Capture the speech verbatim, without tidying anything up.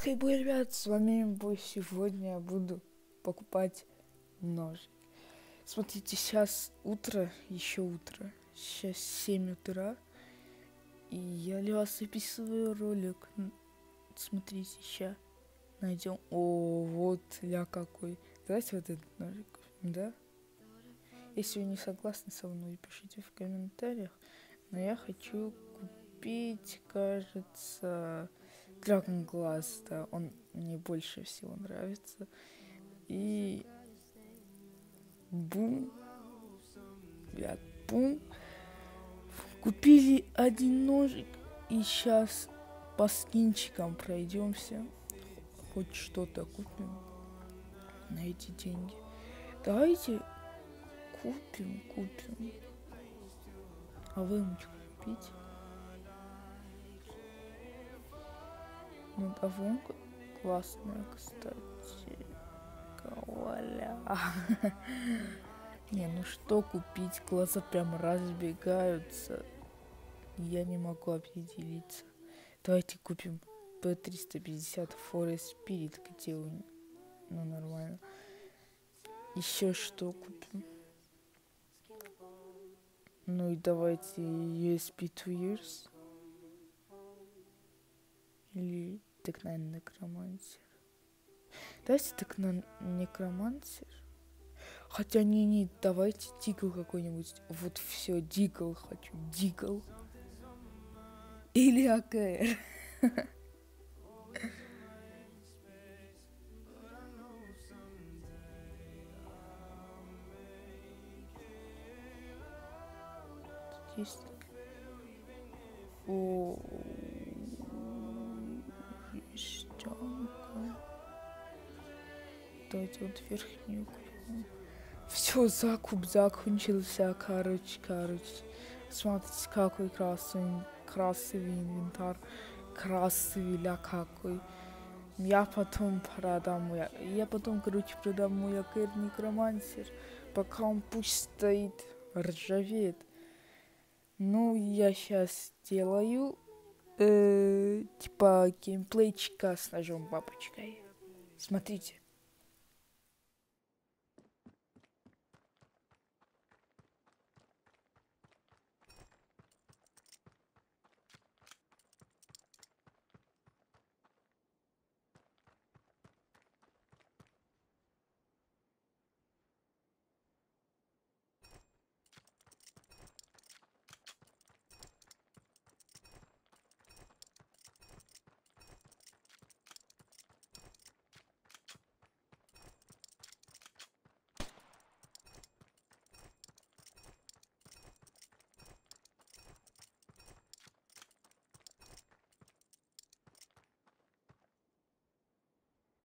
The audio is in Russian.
Хей, бой, ребят, с вами Бой. Сегодня я буду покупать ножик. Смотрите, сейчас утро, еще утро. Сейчас семь утра. И я для вас записываю ролик. Смотрите, сейчас найдем. О, вот ля какой. Давайте вот этот ножик, да? Если вы не согласны со мной, пишите в комментариях. Но я хочу купить, кажется, Dragon Glass, да, он мне больше всего нравится. И бум, ребят, бум. Купили один ножик, и сейчас по скинчикам пройдемся. Хоть что-то купим на эти деньги. Давайте купим, купим. А вы ему что купите? Ну, давонка классная, кстати. Каваля. Не, ну что купить? Глаза прям разбегаются. Я не могу определиться. Давайте купим пэ триста пятьдесят Forest Spirit, где он, ну, нормально. Еще что купим? Ну и давайте ю эс би two years. Или так, наверное, некромансер. Давайте так на некромансер. Хотя не, не, давайте дигл какой-нибудь. Вот все, дигл хочу, дигл. Или АКР. Есть. О, ништяка. Давайте вот верхнюю купим. Все, закуп закончился, короче, короче. Смотрите, какой красивый, красивый инвентарь. Красивый, ля какой. Я потом продам, я, я потом, короче, продам мой АКР некромансер, пока он пусть стоит, ржавеет. Ну, я сейчас делаю, э, типа, геймплейчика с ножом бабочкой. Смотрите.